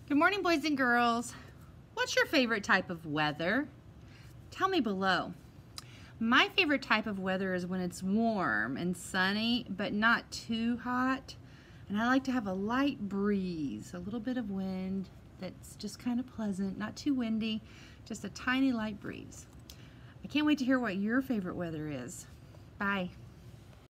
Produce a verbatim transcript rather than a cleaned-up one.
Good morning, boys and girls. What's your favorite type of weather? Tell me below. My favorite type of weather is when it's warm and sunny, but not too hot. And I like to have a light breeze, a little bit of wind that's just kind of pleasant, not too windy, just a tiny light breeze. I can't wait to hear what your favorite weather is. Bye.